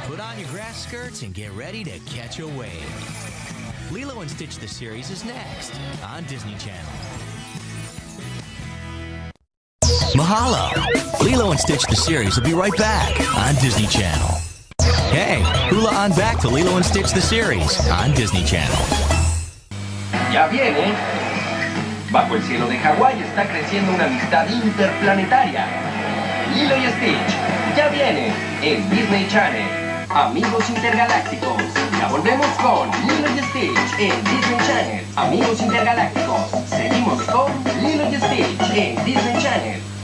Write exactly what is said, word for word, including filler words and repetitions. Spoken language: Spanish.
Put on your grass skirts and get ready to catch a wave. Lilo and Stitch the series is next on Disney Channel. Mahalo! Lilo and Stitch the series will be right back on Disney Channel. Hey, hula on back to Lilo and Stitch the series on Disney Channel. Ya viene. Bajo el cielo de Hawái está creciendo una amistad interplanetaria. Lilo y Stitch ya viene en Disney Channel. Amigos intergalácticos. Ya volvemos con Lilo y Stitch en Disney Channel. Amigos intergalácticos. Seguimos con Lilo y Stitch en Disney Channel.